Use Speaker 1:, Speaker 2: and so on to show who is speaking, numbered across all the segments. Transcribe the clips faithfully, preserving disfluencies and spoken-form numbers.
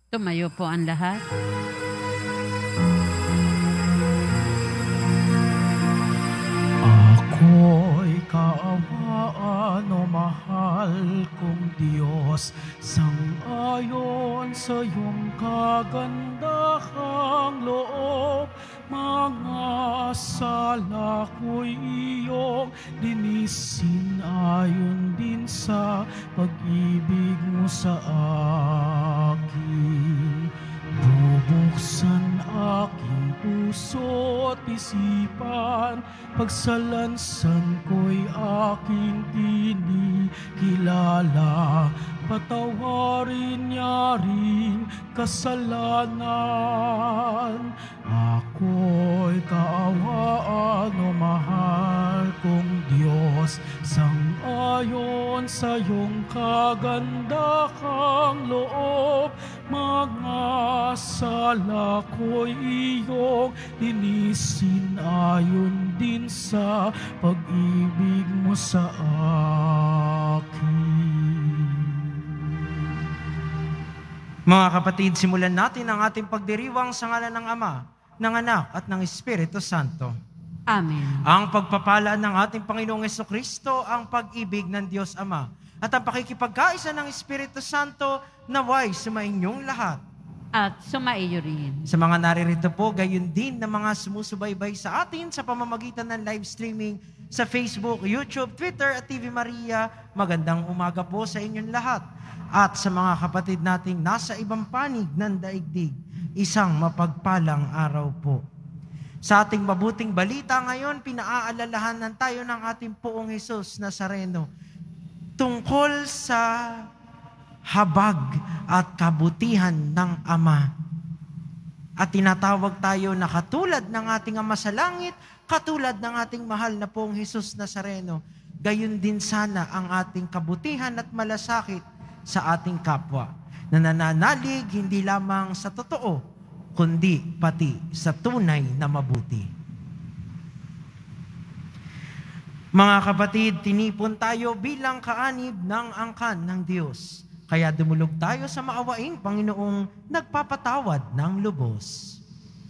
Speaker 1: Tumayo po ang lahat.
Speaker 2: Ako'y kaawaan o mahal kong Diyos, sang-ayon sa iyong kagandahang loob. Mga sala ko'y iyong linisin ayon din sa pag-ibig mo sa akin. Bubuksan aking puso at isipan, pagsalansan ko'y aking kinikilala. Patawarin niya rin kasalanan. Ako'y kaawaan o mahal kong Diyos, sang-ayon sa iyong kagandahang loob. Mga sala ko'y iyong linisin ayon din sa pag-ibig mo sa akin.
Speaker 3: Mga kapatid, simulan natin ang ating pagdiriwang sa ngalan ng Ama, ng Anak at ng Espiritu Santo.
Speaker 1: Amen.
Speaker 3: Ang pagpapala ng ating Panginoong Jesucristo, ang pag-ibig ng Diyos Ama, at ang pakikipagkaisa ng Espiritu Santo naway sumainyong lahat.
Speaker 1: At sumaiyo rin.
Speaker 3: Sa mga naririto po, gayon din na mga sumusubaybay sa atin sa pamamagitan ng live streaming sa Facebook, YouTube, Twitter at T V Maria, magandang umaga po sa inyong lahat. At sa mga kapatid nating nasa ibang panig ng daigdig, isang mapagpalang araw po. Sa ating mabuting balita ngayon, pinaaalalahanan tayo ng ating Poong Jesus Nazareno tungkol sa habag at kabutihan ng Ama. At tinatawag tayo na katulad ng ating Ama sa langit, katulad ng ating mahal na Poong Jesus Nazareno, gayon din sana ang ating kabutihan at malasakit sa ating kapwa, na nananalig hindi lamang sa totoo, kundi pati sa tunay na mabuti. Mga kapatid, tinipon tayo bilang kaanib ng angkan ng Diyos. Kaya dumulog tayo sa maawaing Panginoong nagpapatawad ng lubos.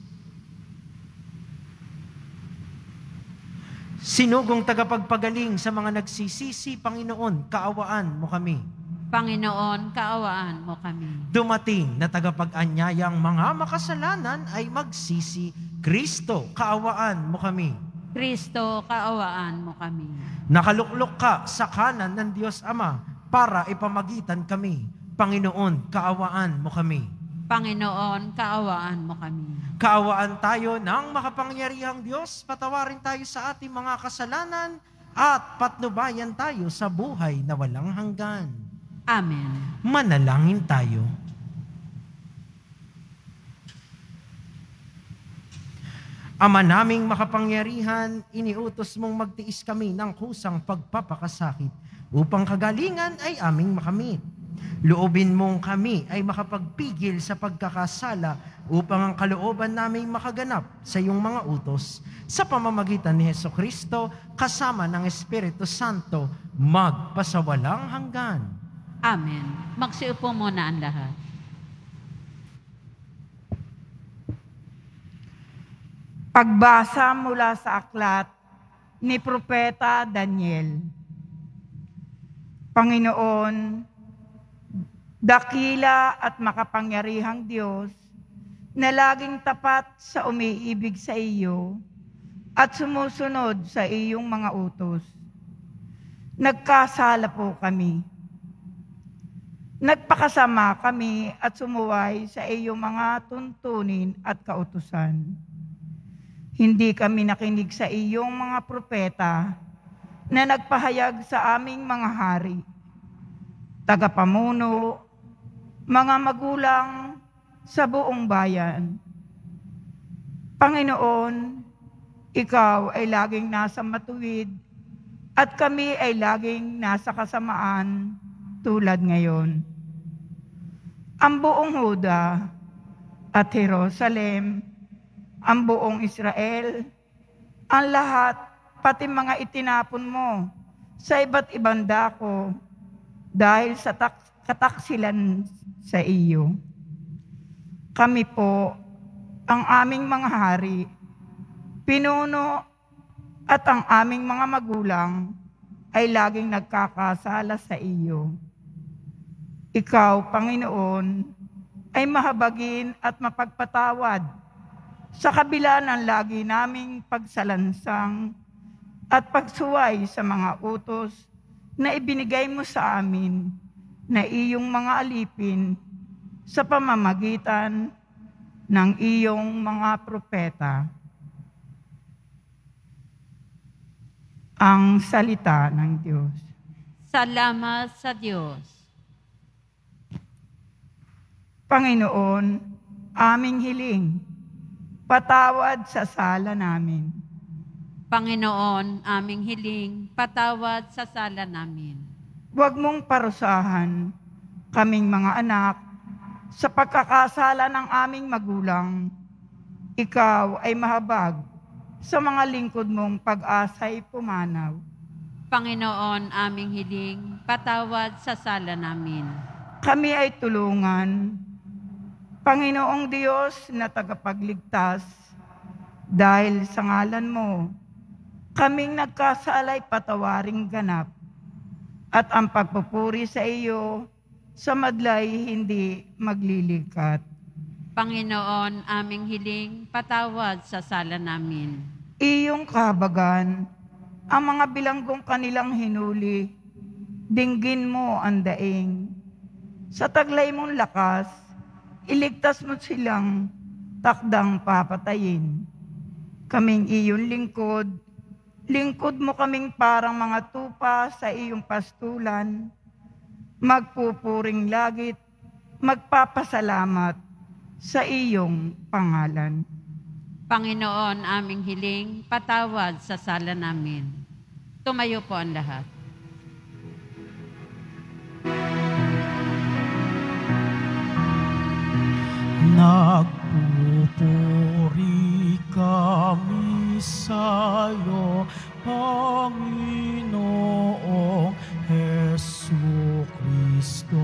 Speaker 3: Sinugong tagapagpagaling sa mga nagsisisi, Panginoon, kaawaan mo kami.
Speaker 1: Panginoon, kaawaan mo kami.
Speaker 3: Dumating na tagapag-anyayang mga makasalanan ay magsisi, Kristo, kaawaan mo kami.
Speaker 1: Kristo, kaawaan mo kami.
Speaker 3: Nakaluklok ka sa kanan ng Diyos Ama para ipamagitan kami. Panginoon, kaawaan mo kami.
Speaker 1: Panginoon, kaawaan mo kami.
Speaker 3: Kaawaan tayo ng makapangyarihang Diyos, patawarin tayo sa ating mga kasalanan at patnubayan tayo sa buhay na walang hanggan.
Speaker 1: Amen.
Speaker 3: Manalangin tayo. Ama naming makapangyarihan, iniutos mong magtiis kami ng kusang pagpapakasakit upang kagalingan ay aming makamit. Loobin mong kami ay makapagpigil sa pagkakasala upang ang kalooban naming makaganap sa iyong mga utos sa pamamagitan ni Jesucristo kasama ng Espiritu Santo magpasawalang hanggan.
Speaker 1: Amen. Magsiupo muna ang lahat.
Speaker 4: Pagbasa mula sa aklat ni Propeta Daniel. Panginoon, dakila at makapangyarihang Diyos, na laging tapat sa umiibig sa iyo at sumusunod sa iyong mga utos. Nagkasala po kami. Nagpakasama kami at sumuway sa iyong mga tuntunin at kautusan. Hindi kami nakinig sa iyong mga propeta na nagpahayag sa aming mga hari, tagapamuno, mga magulang sa buong bayan. Panginoon, ikaw ay laging nasa matuwid at kami ay laging nasa kasamaan tulad ngayon. Ang buong Huda at Jerusalem, ang buong Israel, ang lahat, pati mga itinapon mo sa iba't ibang dako dahil sa tak- kataksilan sa iyo. Kami po, ang aming mga hari, pinuno at ang aming mga magulang ay laging nagkakasala sa iyo. Ikaw, Panginoon, ay mahabagin at mapagpatawad sa kabila ng lagi naming pagsalansang at pagsuway sa mga utos na ibinigay mo sa amin na iyong mga alipin sa pamamagitan ng iyong mga propeta. Ang salita ng Diyos.
Speaker 1: Salamat sa Diyos.
Speaker 4: Panginoon, aming hiling, patawad sa sala namin.
Speaker 1: Panginoon, aming hiling, patawad sa sala namin.
Speaker 4: Huwag mong parusahan kaming mga anak sa pagkakasala ng aming magulang. Ikaw ay mahabag sa mga lingkod mong pag-asa'y pumanaw.
Speaker 1: Panginoon, aming hiling, patawad sa sala namin.
Speaker 4: Kami ay tulungan, Panginoong Diyos na tagapagligtas, dahil sa ngalan mo, kaming nagkasalay patawaring ganap, at ang pagpupuri sa iyo sa madlay hindi maglilikat.
Speaker 1: Panginoon, aming hiling, patawad sa sala namin.
Speaker 4: Iyong kahabagan, ang mga bilanggong kanilang hinuli, dinggin mo ang daing. Sa taglay mong lakas, iligtas mo silang takdang papatayin. Kaming iyong lingkod, lingkod mo kaming parang mga tupa sa iyong pastulan, magpupuring lagit, magpapasalamat sa iyong pangalan.
Speaker 1: Panginoon, aming hiling, patawad sa sala namin. Tumayo po ang lahat.
Speaker 2: Nagpupuri kami sa'yo, Panginoong Jesucristo.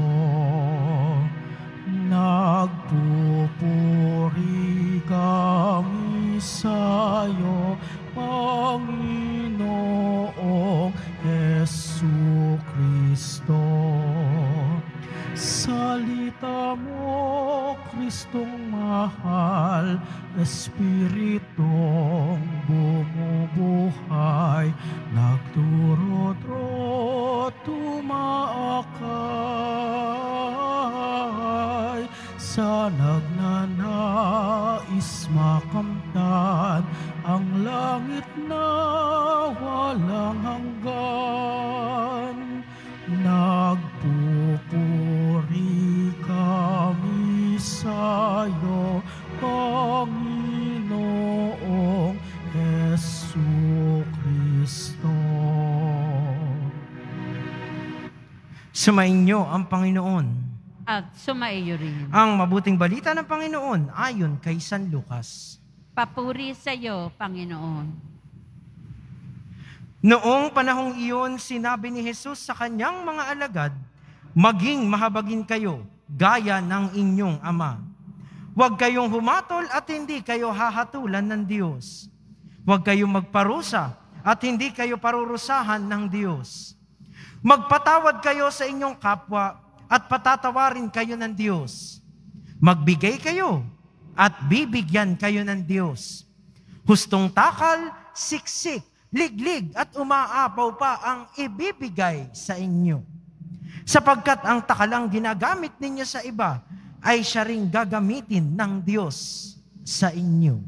Speaker 2: Nagpupuri kami sa'yo, Panginoong Jesucristo. Salita mo, Kristong mahal, Espiritong bumubuhay, nagturot-rot, tumaakay, sa nagnanais makamtan ang langit na walang hanggan. Nagpupuri kami sa'yo, Panginoong Jesucristo.
Speaker 3: Sumainyo ang Panginoon.
Speaker 1: At sumaiyo rin.
Speaker 3: Ang mabuting balita ng Panginoon ayon kay San Lucas.
Speaker 1: Papuri sa iyo, Panginoon.
Speaker 3: Noong panahong iyon, sinabi ni Jesus sa kanyang mga alagad, maging mahabagin kayo, gaya ng inyong Ama. Huwag kayong humatol at hindi kayo hahatulan ng Diyos. Huwag kayong magparusa at hindi kayo parurusahan ng Diyos. Magpatawad kayo sa inyong kapwa at patatawarin kayo ng Diyos. Magbigay kayo at bibigyan kayo ng Diyos. Hustong takal, siksik, liglig at umaapaw pa ang ibibigay sa inyo. Sapagkat ang takalang ginagamit ninyo sa iba ay siya ring gagamitin ng Diyos sa inyo.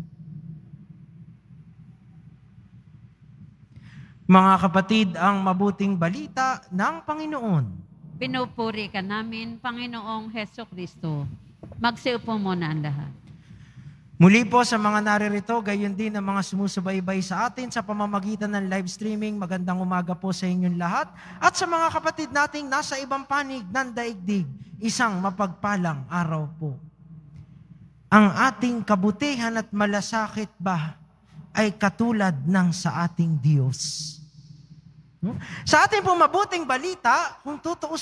Speaker 3: Mga kapatid, ang mabuting balita ng Panginoon.
Speaker 1: Pinupuri ka namin, Panginoong Hesukristo. Magsiupo muna ang lahat.
Speaker 3: Muli po sa mga naririto, gayon din ang mga sumusubaybay sa atin sa pamamagitan ng live streaming. Magandang umaga po sa inyong lahat. At sa mga kapatid nating nasa ibang panig ng daigdig, isang mapagpalang araw po. Ang ating kabutihan at malasakit ba ay katulad ng sa ating Diyos? Sa ating pong mabuting balita, kung tutuusin,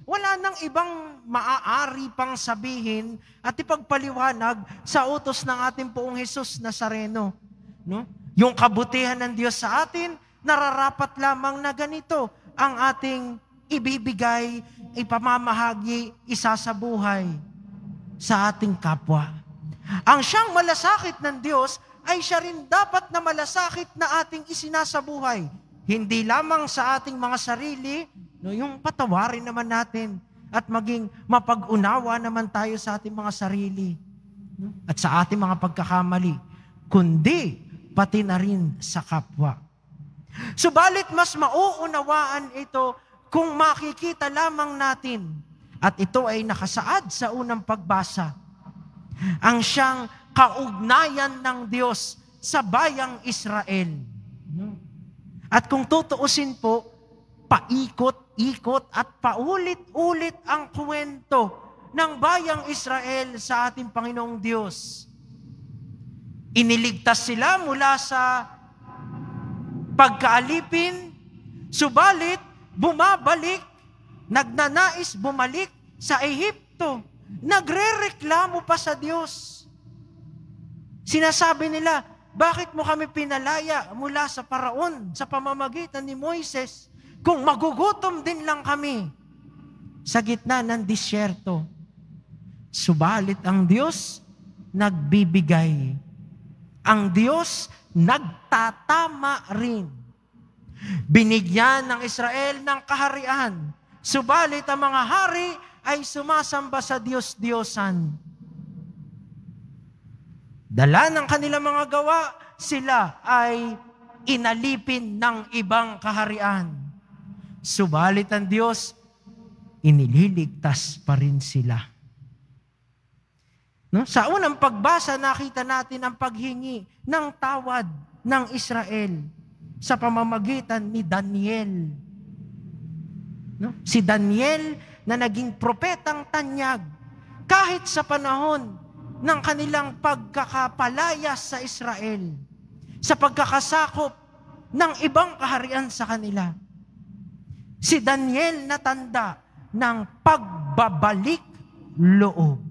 Speaker 3: Wala nang ibang maaari pang sabihin at ipagpaliwanag sa utos ng ating Poong Jesus Nazareno. No? Yung kabutihan ng Diyos sa atin, nararapat lamang na ganito ang ating ibibigay, ipamamahagi, isasabuhay sa ating kapwa. Ang siyang malasakit ng Diyos ay siya rin dapat na malasakit na ating isinasabuhay. Hindi lamang sa ating mga sarili, no, yung patawarin naman natin at maging mapag-unawa naman tayo sa ating mga sarili, no, at sa ating mga pagkakamali, kundi pati na rin sa kapwa. Subalit mas mauunawaan ito kung makikita lamang natin, at ito ay nakasaad sa unang pagbasa, ang siyang kaugnayan ng Diyos sa bayang Israel. At kung tutuusin po, paikot-ikot at paulit-ulit ang kwento ng bayang Israel sa ating Panginoong Diyos. Iniligtas sila mula sa pagkaalipin, subalit bumabalik, nagnanais bumalik sa Ehipto. Nagrereklamo pa sa Diyos. Sinasabi nila, bakit mo kami pinalaya mula sa Paraon sa pamamagitan ni Moises kung magugutom din lang kami sa gitna ng disyerto? Subalit ang Diyos nagbibigay. Ang Diyos nagtatama rin. Binigyan ng Israel ng kaharian, subalit ang mga hari ay sumasamba sa Diyos-Diyosan. Dala ng kanilang mga gawa, sila ay inalipin ng ibang kaharian. Subalit ang Diyos, inililigtas pa rin sila. No? Sa unang pagbasa, nakita natin ang paghingi ng tawad ng Israel sa pamamagitan ni Daniel. No? Si Daniel na naging propetang tanyag kahit sa panahon ng kanilang pagkakapalayas sa Israel, sa pagkakasakop ng ibang kaharian sa kanila. Si Daniel na tanda ng pagbabalik loob.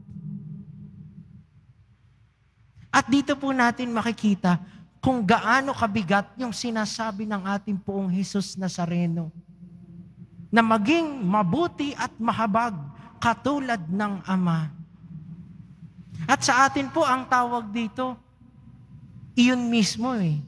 Speaker 3: At dito po natin makikita kung gaano kabigat yung sinasabi ng ating Poong Jesus Nazareno na maging mabuti at mahabag katulad ng Ama. At sa atin po ang tawag dito, iyon mismo eh.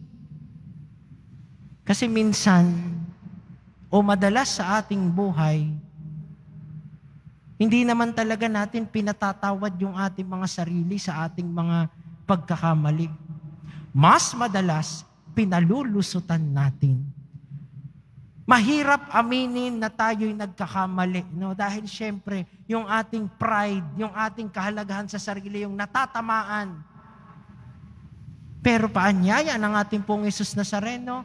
Speaker 3: Kasi minsan, o madalas sa ating buhay, hindi naman talaga natin pinatatawad yung ating mga sarili sa ating mga pagkakamali. Mas madalas, pinalulusutan natin. Mahirap aminin na tayo'y nagkakamali, no? Dahil syempre, yung ating pride, yung ating kahalagahan sa sarili, yung natatamaan. Pero paanyaya ng ating Pong Jesus Nazareno,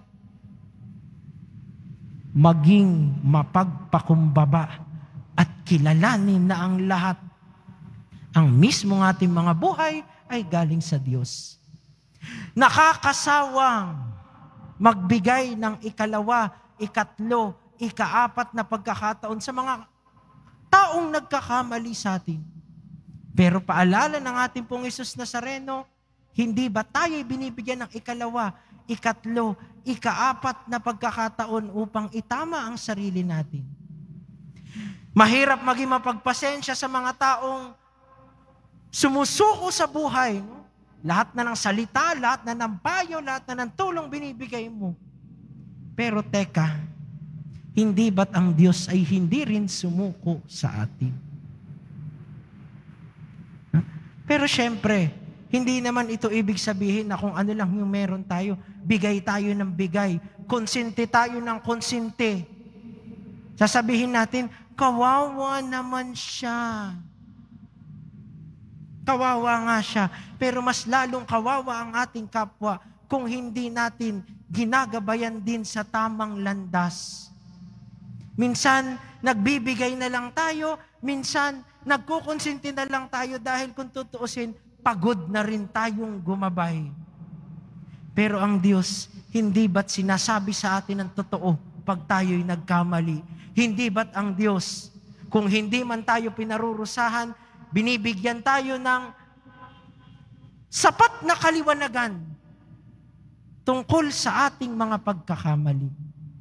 Speaker 3: maging mapagpakumbaba at kilalanin na ang lahat. Ang mismong ating mga buhay ay galing sa Diyos. Nakakasawang magbigay ng ikalawa, ikatlo, ikaapat na pagkakataon sa mga taong nagkakamali sa atin. Pero paalala ng ating Pong Jesus Nazareno, hindi ba tayo binibigyan ng ikalawa, ikatlo, ikaapat na pagkakataon upang itama ang sarili natin? Mahirap maging mapagpasensya sa mga taong sumusuko sa buhay. No? Lahat na ng salita, lahat na ng payo, lahat na ng tulong binibigay mo. Pero teka, hindi ba't ang Diyos ay hindi rin sumuko sa atin? Pero syempre, hindi naman ito ibig sabihin na kung ano lang yung meron tayo, bigay tayo ng bigay, konsente tayo ng konsente. Sasabihin natin, kawawa naman siya. Kawawa nga siya, pero mas lalong kawawa ang ating kapwa kung hindi natin ginagabayan din sa tamang landas. Minsan, nagbibigay na lang tayo, minsan, nagkukonsinti na lang tayo dahil kung tutuusin, pagod na rin tayong gumabay. Pero ang Diyos, hindi ba't sinasabi sa atin ang totoo pag tayo'y nagkamali? Hindi ba't ang Diyos, Kung hindi man tayo pinarurusahan, binibigyan tayo ng sapat na kaliwanagan tungkol sa ating mga pagkakamali.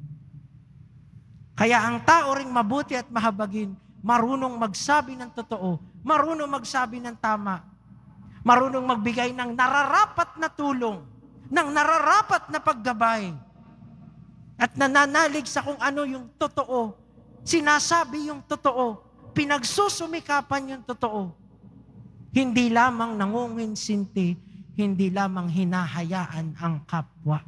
Speaker 3: Kaya ang tao ring mabuti at mahabagin, marunong magsabi ng totoo, marunong magsabi ng tama, marunong magbigay ng nararapat na tulong, ng nararapat na paggabay, at nananalig sa kung ano yung totoo, sinasabi yung totoo, pinagsusumikapan yung totoo. Hindi lamang nangunginsinti, hindi lamang hinahayaan ang kapwa.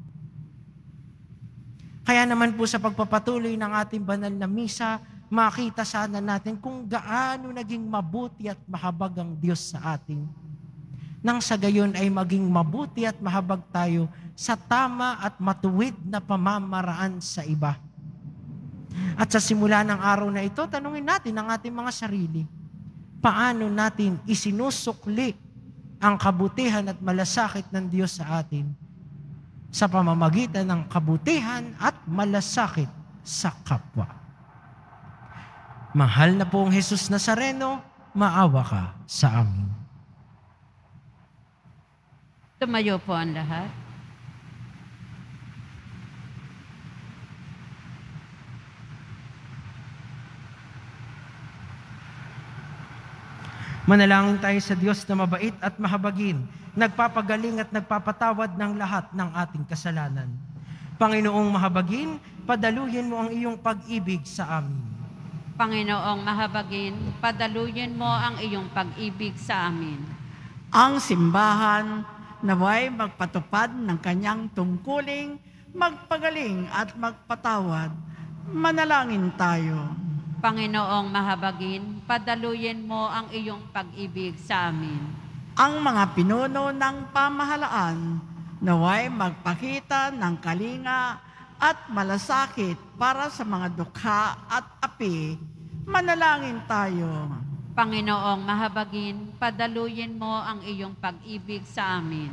Speaker 3: Kaya naman po sa pagpapatuloy ng ating banal na misa, makita sana natin kung gaano naging mabuti at mahabag ang Diyos sa atin. Nang sa gayon ay maging mabuti at mahabag tayo sa tama at matuwid na pamamaraan sa iba. At sa simula ng araw na ito, tanungin natin ang ating mga sarili, paano natin isinusukli ang kabutihan at malasakit ng Diyos sa atin sa pamamagitan ng kabutihan at malasakit sa kapwa. Mahal na pong Jesus Nazareno, maawa ka sa amin.
Speaker 1: Tumayo po ang lahat.
Speaker 3: Manalangin tayo sa Diyos na mabait at mahabagin, nagpapagaling at nagpapatawad ng lahat ng ating kasalanan. Panginoong mahabagin, padaluyin mo ang iyong pag-ibig sa amin.
Speaker 1: Panginoong mahabagin, padaluyin mo ang iyong pag-ibig sa amin.
Speaker 5: Ang simbahan naway magpatupad ng kanyang tungkuling, magpagaling at magpatawad. Manalangin tayo.
Speaker 1: Panginoong mahabagin, padaluyin mo ang iyong pag-ibig sa amin.
Speaker 5: Ang mga pinuno ng pamahalaan naway magpakita ng kalinga at malasakit para sa mga dukha at api. Manalangin tayo.
Speaker 1: Panginoong mahabagin, padaluyin mo ang iyong pag-ibig sa amin.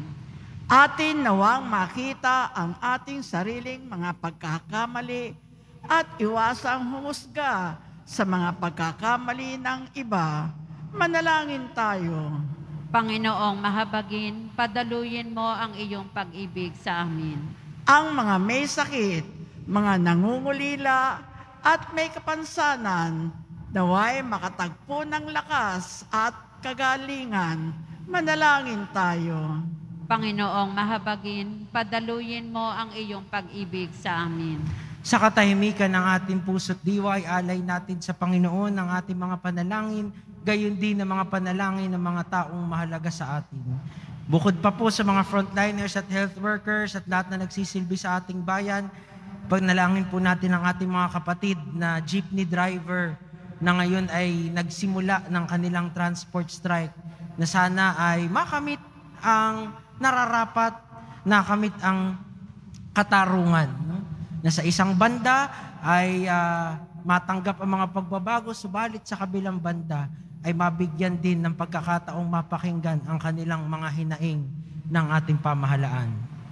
Speaker 5: Atin nawang makita ang ating sariling mga pagkakamali at iwasang humusga sa mga pagkakamali ng iba. Manalangin tayo.
Speaker 1: Panginoong mahabagin, padaluyin mo ang iyong pag-ibig sa amin.
Speaker 5: Ang mga may sakit, mga nangungulila at may kapansanan, naway makatagpo ng lakas at kagalingan. Manalangin tayo.
Speaker 1: Panginoong mahabagin, padaluyin mo ang iyong pag-ibig sa amin.
Speaker 3: Sa katahimikan ng ating puso't diwa, alay natin sa Panginoon ang ating mga panalangin, gayon din ang mga panalangin ng mga taong mahalaga sa atin. Bukod pa po sa mga frontliners at health workers at lahat na nagsisilbi sa ating bayan, pagnalangin po natin ang ating mga kapatid na jeepney driver na ngayon ay nagsimula ng kanilang transport strike, na sana ay makamit ang nararapat, nakamit ang katarungan. No? Na sa isang banda ay uh, matanggap ang mga pagbabago, subalit sa kabilang banda ay mabigyan din ng pagkakataong mapakinggan ang kanilang mga hinaing ng ating pamahalaan.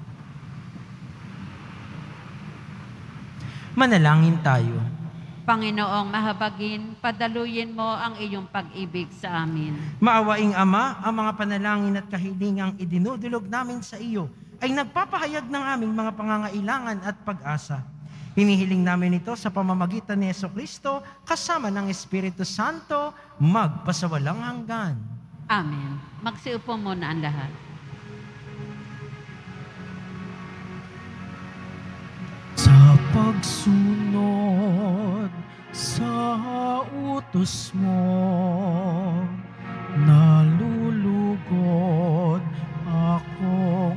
Speaker 3: Manalangin tayo.
Speaker 1: Panginoong mahabagin, padaluyin mo ang iyong pag-ibig sa amin.
Speaker 3: Maawaing Ama, ang mga panalangin at kahilingang idinudulog namin sa iyo ay nagpapahayag ng aming mga pangangailangan at pag-asa. Hinihiling namin ito sa pamamagitan ni Jesucristo kasama ng Espiritu Santo magpasawalang hanggan.
Speaker 1: Amen. Magsiupo muna ang lahat.
Speaker 2: Sa pagsunod sa utos mo, nalulugod akong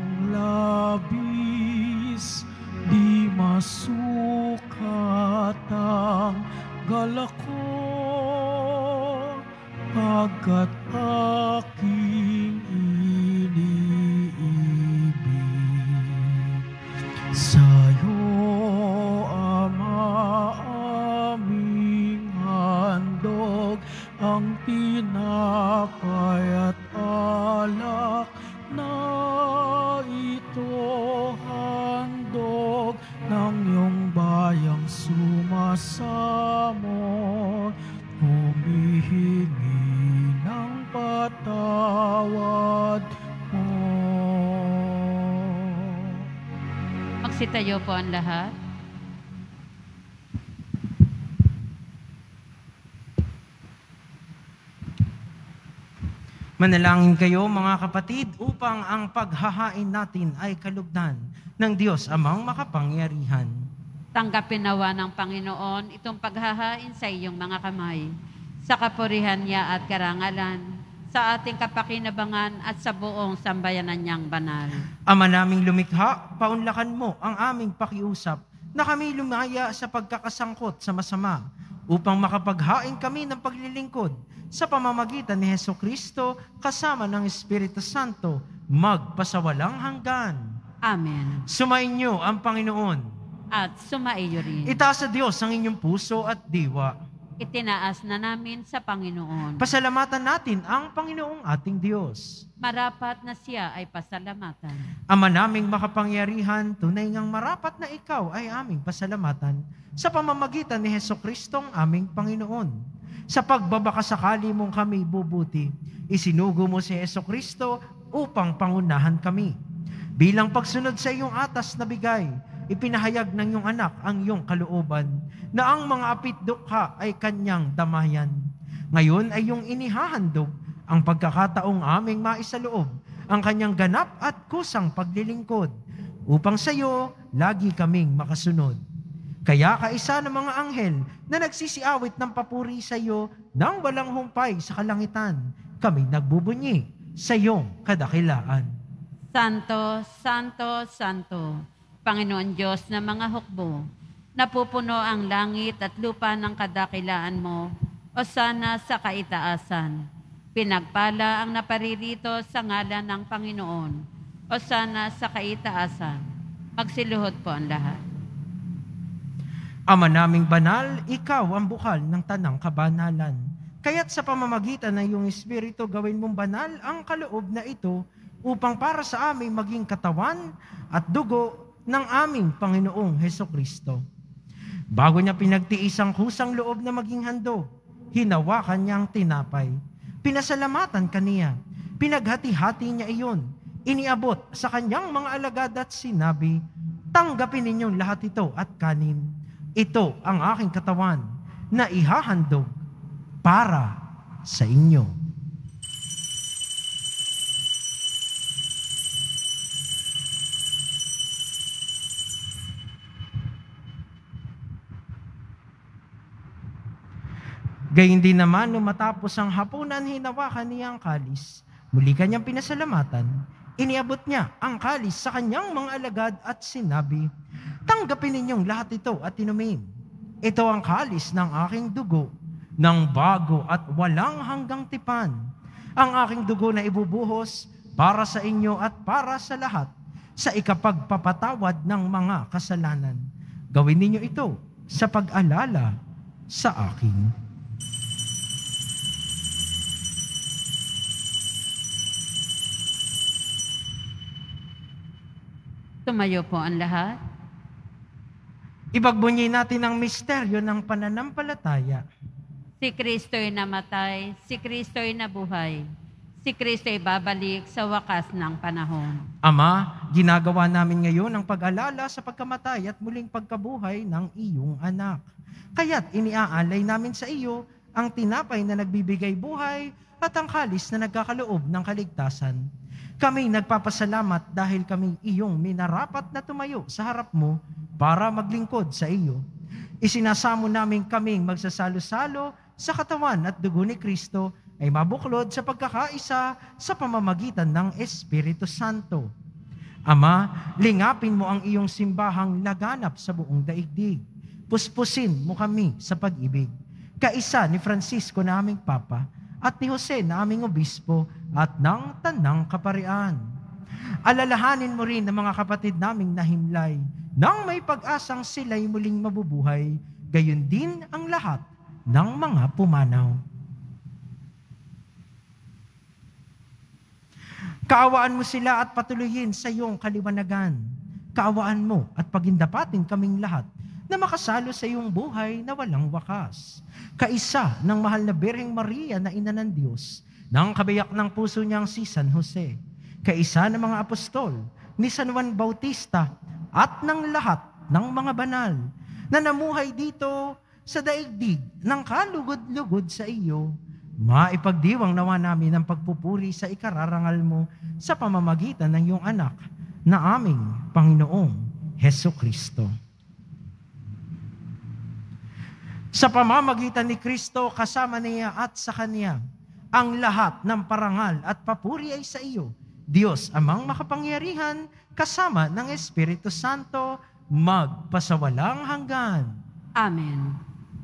Speaker 2: labis, di masukat ang galak ko, pagkat aking iniibig. Sa'yo, Ama, aming handog ang tinapay at alak na ito, handog ng iyong bayang sumasamo.
Speaker 1: Magsitayo po ang lahat.
Speaker 3: Manalangin kayo mga kapatid upang ang paghahain natin ay kalugdan ng Diyos Amang makapangyarihan.
Speaker 1: Tanggapin nawa ng Panginoon itong paghahain sa iyong mga kamay, sa kapurihan niya at karangalan, sa ating kapakinabangan at sa buong sambayanan niyang banal.
Speaker 3: Ama naming lumikha, paunlakan mo ang aming pakiusap na kami lumaya sa pagkakasangkot sa masama upang makapaghain kami ng paglilingkod sa pamamagitan ni Hesukristo kasama ng Espiritu Santo magpasawalang hanggan.
Speaker 1: Amen.
Speaker 3: Sumainyo ang Panginoon.
Speaker 1: At sumaiyo rin.
Speaker 3: Itaas sa Diyos ang inyong puso at diwa.
Speaker 1: Itinaas na namin sa Panginoon.
Speaker 3: Pasalamatan natin ang Panginoong ating Diyos.
Speaker 1: Marapat na siya ay pasalamatan.
Speaker 3: Ama naming makapangyarihan, tunay ngang marapat na ikaw ay aming pasalamatan sa pamamagitan ni Hesukristong aming Panginoon. Sa pagbabakasakali mong kami bubuti, isinugo mo si Hesukristo upang pangunahan kami. Bilang pagsunod sa iyong atas na bigay, ipinahayag ng iyong anak ang iyong kalooban na ang mga apit dukha ay kanyang damayan. Ngayon ay iyong inihahandog ang pagkakataong aming maisaloob ang kanyang ganap at kusang paglilingkod upang sa iyo lagi kaming makasunod. Kaya kaisa ng mga anghel na nagsisiawit ng papuri sa iyo nang walang humpay sa kalangitan, kami nagbubunyi sa iyong kadakilaan.
Speaker 1: Santo, Santo, Santo, Panginoon Diyos na mga hukbo, napupuno ang langit at lupa ng kadakilaan mo, o sana sa kaitaasan. Pinagpala ang naparirito sa ngalan ng Panginoon, o sana sa kaitaasan. Magsiluhod po ang lahat.
Speaker 3: Ama naming banal, ikaw ang bukal ng tanang kabanalan. Kaya't sa pamamagitan ng iyong Espiritu, gawin mong banal ang kaloob na ito upang para sa aming maging katawan at dugo ng aming Panginoong Hesukristo. Bago niya pinagtiis ang kusang loob na maging handog, hinawakan niyang tinapay. Pinasalamatan kaniya. Pinaghati-hati niya iyon. Iniabot sa kanyang mga alagad at sinabi, "Tanggapin ninyong lahat ito at kanin. Ito ang aking katawan na ihahandog para sa inyo." Gayun din naman, nung matapos ang hapunan, hinawakan niya ang kalis. Muli kanyang pinasalamatan. Iniabot niya ang kalis sa kanyang mga alagad at sinabi, "Tanggapin ninyong lahat ito at inumin. Ito ang kalis ng aking dugo, ng bago at walang hanggang tipan. Ang aking dugo na ibubuhos para sa inyo at para sa lahat, sa ikapagpapatawad ng mga kasalanan. Gawin ninyo ito sa pag-alala sa akin."
Speaker 1: Tumayo po ang lahat.
Speaker 3: Ipagbunyi natin ang misteryo ng pananampalataya.
Speaker 1: Si Kristo'y namatay, si Kristo'y nabuhay, si Kristo'y babalik sa wakas ng panahon.
Speaker 3: Ama, ginagawa namin ngayon ang pag-alala sa pagkamatay at muling pagkabuhay ng iyong anak. Kaya't iniaalay namin sa iyo ang tinapay na nagbibigay buhay at ang kalis na nagkakaloob ng kaligtasan. Kami nagpapasalamat dahil kami iyong minarapat na tumayo sa harap mo para maglingkod sa iyo. Isinasamo namin kaming magsasalo-salo sa katawan at dugo ni Kristo ay mabuklod sa pagkakaisa sa pamamagitan ng Espiritu Santo. Ama, lingapin mo ang iyong simbahang laganap sa buong daigdig. Puspusin mo kami sa pag-ibig. Kaisa ni Francisco na aming Papa at ni Jose na aming Obispo at ng Tanang Kaparian. Alalahanin mo rin ang mga kapatid naming nahimlay nang may pag-asang sila'y muling mabubuhay, gayon din ang lahat ng mga pumanaw. Kaawaan mo sila at patuloyin sa iyong kaliwanagan. Kaawaan mo at pagindapatin kaming lahat na makasalo sa iyong buhay na walang wakas. Kaisa ng mahal na Birheng Maria na Ina ng Diyos, ng kabiyak ng puso niyang si San Jose, kaisa ng mga apostol, ni San Juan Bautista, at ng lahat ng mga banal na namuhay dito sa daigdig ng kalugod-lugod sa iyo. Maipagdiwang nawa namin ang pagpupuri sa ikararangal mo sa pamamagitan ng iyong anak na aming Panginoong Hesukristo. Sa pamamagitan ni Kristo, kasama niya at sa Kanya, ang lahat ng parangal at papuri ay sa iyo, Diyos amang makapangyarihan, kasama ng Espiritu Santo, magpasawalang hanggan.
Speaker 1: Amen.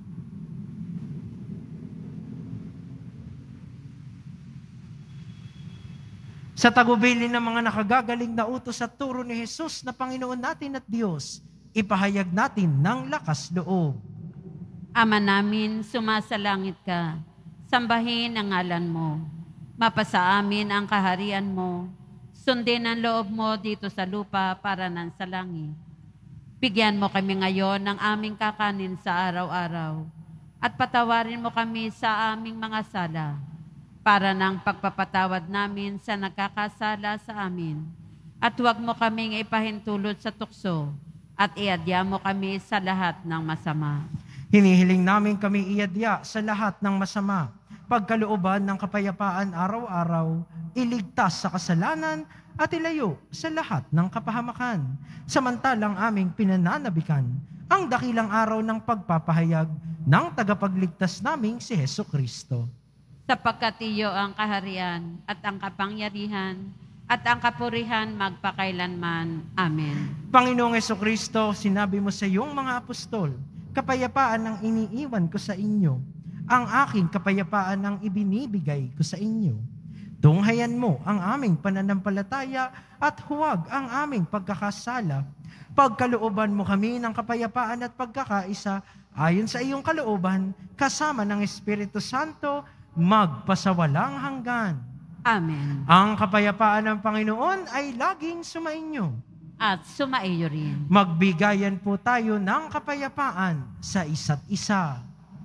Speaker 3: Sa tagubilin ng mga nakagagaling na utos at turo ni Jesus na Panginoon natin at Diyos, ipahayag natin ng lakas loob.
Speaker 1: Ama namin, sumasalangit ka, sambahin ang ngalan mo. Mapasa amin ang kaharian mo, sundin ang loob mo dito sa lupa para nan sa langit. Bigyan mo kami ngayon ng aming kakanin sa araw-araw, at patawarin mo kami sa aming mga sala, para ng pagpapatawad namin sa nagkakasala sa amin. At huwag mo kaming ipahintulot sa tukso, at iadya mo kami sa lahat ng masama.
Speaker 3: Hinihiling namin kami iadya sa lahat ng masama, pagkalooban ng kapayapaan araw-araw, iligtas sa kasalanan at ilayo sa lahat ng kapahamakan. Samantalang aming pinananabikan ang dakilang araw ng pagpapahayag ng tagapagligtas naming si Hesukristo.
Speaker 1: Sapagkat iyo ang kaharian at ang kapangyarihan at ang kapurihan magpakailanman. Amen.
Speaker 3: Panginoong Hesukristo, sinabi mo sa iyong mga apostol, kapayapaan ang iniiwan ko sa inyo, ang aking kapayapaan ang ibinibigay ko sa inyo. Tunghayan mo ang aming pananampalataya at huwag ang aming pagkakasala. Pagkalooban mo kami ng kapayapaan at pagkakaisa ayon sa iyong kalooban, kasama ng Espiritu Santo, magpasawalang hanggan.
Speaker 1: Amen.
Speaker 3: Ang kapayapaan ng Panginoon ay laging sumainyo.
Speaker 1: At sumaiyo rin.
Speaker 3: Magbigayan po tayo ng kapayapaan sa isa't isa.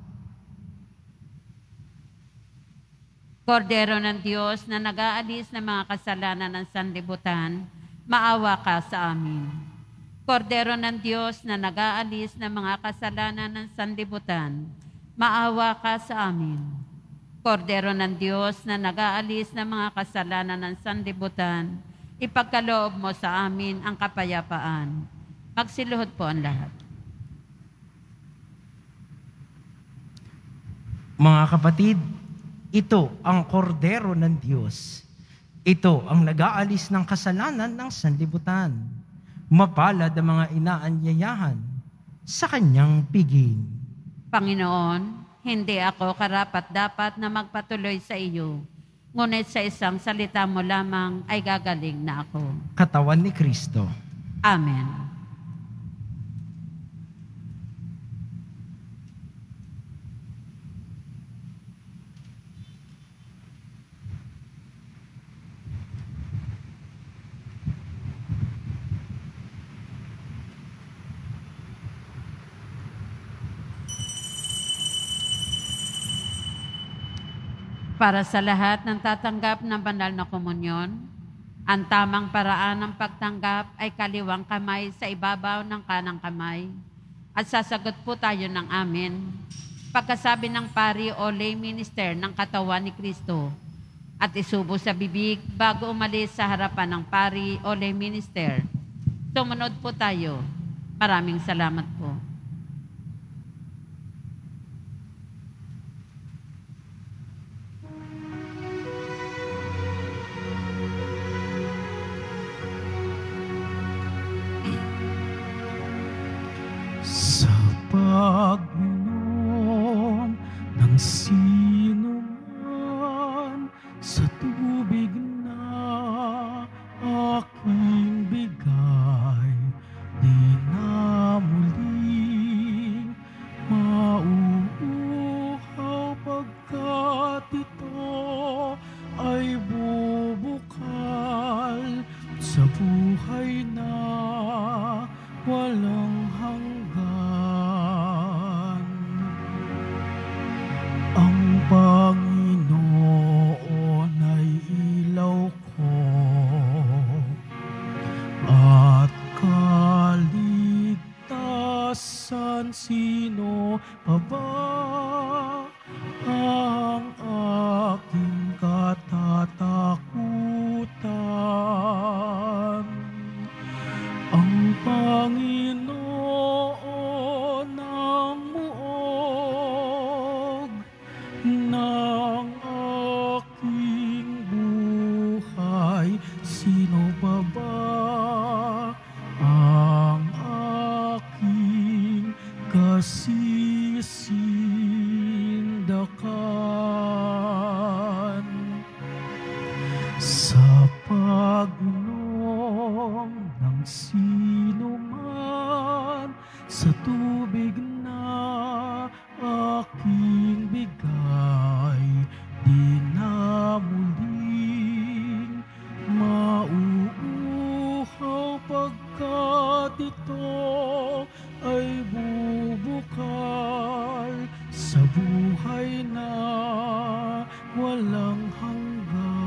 Speaker 1: Kordero ng Diyos na nag-aalis ng mga kasalanan ng sanlibutan, maawa ka sa amin. Kordero ng Diyos na nag-aalis ng mga kasalanan ng sanlibutan, maawa ka sa amin. Kordero ng Diyos na nag-aalis ng mga kasalanan ng sanlibutan, ipagkaloob mo sa amin ang kapayapaan. Magsiluhod po ang lahat.
Speaker 3: Mga kapatid, ito ang kordero ng Diyos. Ito ang nag-aalis ng kasalanan ng sanlibutan. Mapalad ang mga inaanyayahan sa kanyang piging.
Speaker 1: Panginoon, hindi ako karapat-dapat na magpatuloy sa iyo, ngunit sa isang salita mo lamang ay gagaling na ako.
Speaker 3: Katawan ni Kristo.
Speaker 1: Amen. Para sa lahat ng tatanggap ng banal na komunyon, ang tamang paraan ng pagtanggap ay kaliwang kamay sa ibabaw ng kanang kamay. At sasagot po tayo ng amen. Pagkasabi ng pari o lay minister ng katawan ni Kristo, at isubo sa bibig bago umalis sa harapan ng pari o lay minister. Sumunod po tayo. Maraming salamat po.
Speaker 2: Sa pagminom ng sino man sa tubig na aking bigay, di na muling mauuhaw pagkat ito ay bubukal sa buhay na walang hanggan. Ang Panginoon ay ilaw ko at kaluluwa sino pa ba ang aking katatakutan? Ang Panginoon ang muog ng aking buhay. Sino pa ba ang aking kasisindakan? Sa pag-inom ng sino man sa tubig na aking bigay, di na muling mauuhaw pagkat ito ay bubukal sa buhay na walang hanggan.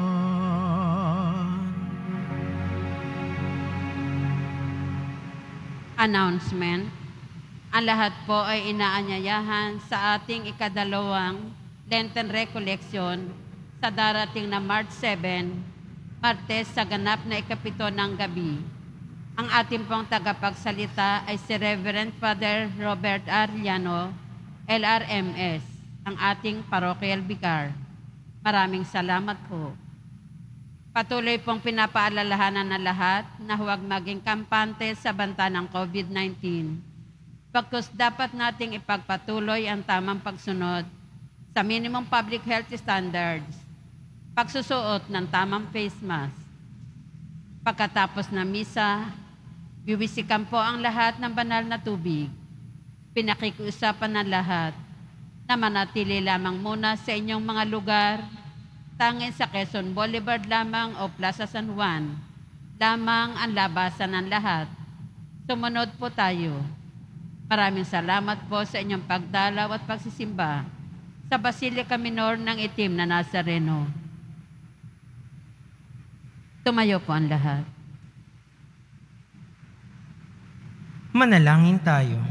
Speaker 1: Announcement. Ang lahat po ay inaanyayahan sa ating ikadalawang Lenten Recollection sa darating na March seven, Martes sa ganap na ikapito ng gabi. Ang ating pong tagapagsalita ay si Reverend Father Robert Arellano, L R M S, ang ating parochial vicar. Maraming salamat po. Patuloy pong pinapaalalahanan na lahat na huwag maging kampante sa banta ng COVID nineteen. Pagkus dapat nating ipagpatuloy ang tamang pagsunod sa minimum public health standards, pagsusuot ng tamang face mask. Pagkatapos ng misa, biwisikan po ang lahat ng banal na tubig. Pinakikiusapan ng lahat na manatili lamang muna sa inyong mga lugar, tangin sa Quezon Boulevard lamang o Plaza San Juan, lamang ang labasan ng lahat. Sumunod po tayo. Maraming salamat po sa inyong pagdalaw at pagsisimba sa Basilica Minor ng Itim na Nazareno. Tumayo po ang lahat.
Speaker 3: Manalangin tayo.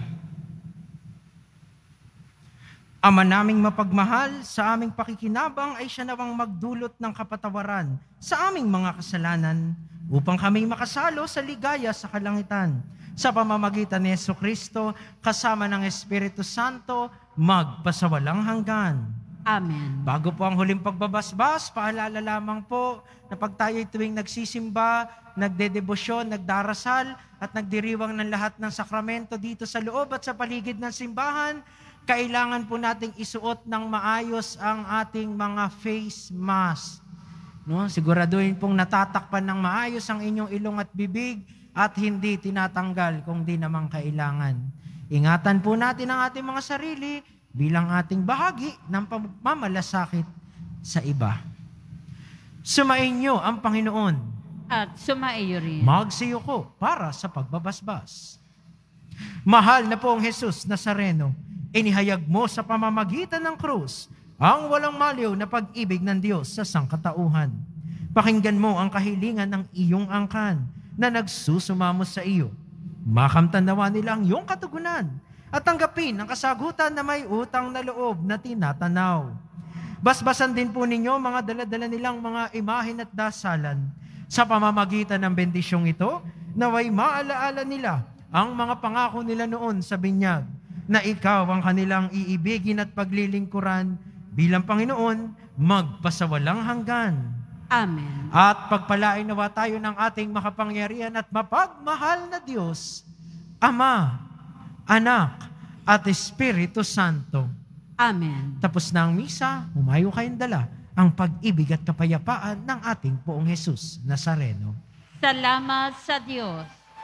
Speaker 3: Ama naming mapagmahal, sa aming pakikinabang ay siya nawang magdulot ng kapatawaran sa aming mga kasalanan upang kami makasalo sa ligaya sa kalangitan. Sa pamamagitan ni Jesucristo, kasama ng Espiritu Santo, magpasawalang hanggan.
Speaker 1: Amen.
Speaker 3: Bago po ang huling pagbabasbas, paalala lamang po na pag tayo'y tuwing nagsisimba, nagdedebosyon, nagdarasal, at nagdiriwang ng lahat ng sakramento dito sa loob at sa paligid ng simbahan, kailangan po nating isuot ng maayos ang ating mga face mask. No? Siguraduhin pong natatakpan ng maayos ang inyong ilong at bibig at hindi tinatanggal kung di naman kailangan. Ingatan po natin ang ating mga sarili bilang ating bahagi ng pamamalasakit sa iba. Sumainyo ang Panginoon.
Speaker 1: At sumaiyo rin.
Speaker 3: Magsiyo ko para sa pagbabasbas. Mahal na pong Jesus Nazareno, inihayag mo sa pamamagitan ng krus ang walang maliw na pag-ibig ng Diyos sa sangkatauhan. Pakinggan mo ang kahilingan ng iyong angkan na nagsusumamo sa iyo. Makamtan nawa nila ang iyong katugunan at tanggapin ang kasagutan na may utang na loob na tinatanaw. Basbasan din po ninyo mga daladala nilang mga imahin at dasalan. Sa pamamagitan ng bendisyong ito, naway maalaala nila ang mga pangako nila noon sa binyag, na ikaw ang kanilang iibigin at paglilingkuran bilang Panginoon, magpasawalang hanggan.
Speaker 1: Amen.
Speaker 3: At pagpalain nawa tayo ng ating makapangyarihan at mapagmahal na Diyos, Ama, Anak, at Espiritu Santo.
Speaker 1: Amen.
Speaker 3: Tapos na ang misa, humayo kayong dala ang pag-ibig at kapayapaan ng ating Poong Jesus Nazareno.
Speaker 1: Salamat sa Diyos.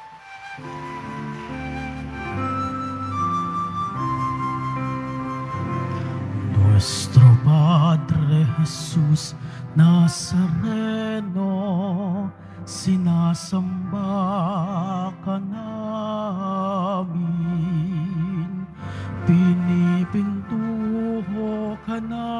Speaker 2: Nuestro Padre Jesus Nazareno, sinasamba ka namin, pinipintuho ka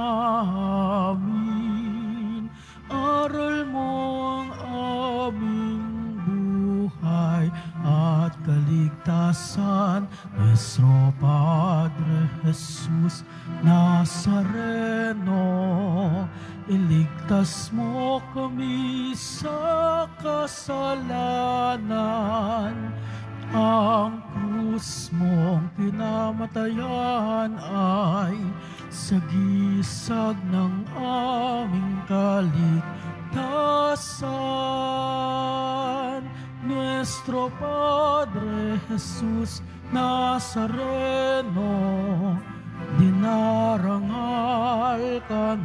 Speaker 2: namin, aral mo ang aming buhay at kaligtasan. Nuestro Padre Jesus Nazareno, iligtas mo kami sa kasalanan. Ang krus mong pinamatayan ay sagisag ng aming kaligtasan. Nuestro Padre Jesus Nazareno, dinarangal ka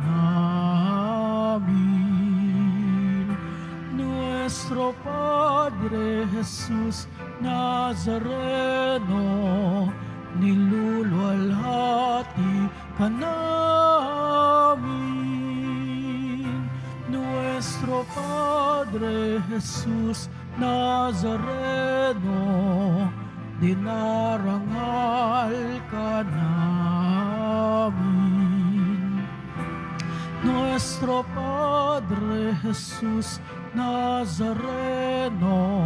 Speaker 2: namin. Nuestro Padre Jesus Nazareno, niluluwalhati ka namin. Nuestro Padre Jesus Nazareno, dinarangal ka namin. Nuestro Padre Jesus Nazareno,